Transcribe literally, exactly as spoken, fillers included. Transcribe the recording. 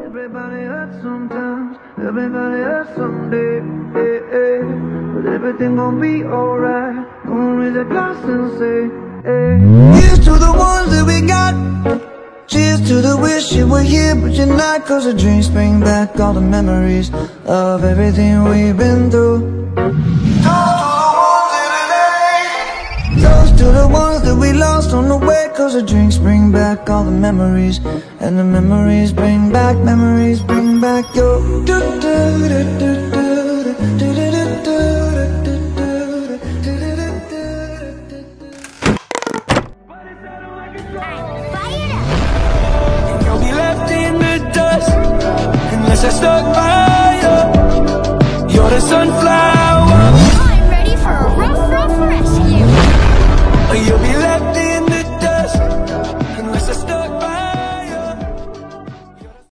Everybody hurts sometimes, everybody hurts someday, eh, eh. But everything gon' be alright. Gonna raise a glass and say, eh. Here's to the ones that we got. Cheers to the wish you were here but you're not. Cause the drinks bring back all the memories of everything we've been through. Toast to the ones that we lost on the way. Cause the drinks bring back all the memories. And the memories bring back, memories bring back your unless I stuck by you. You're the sunflower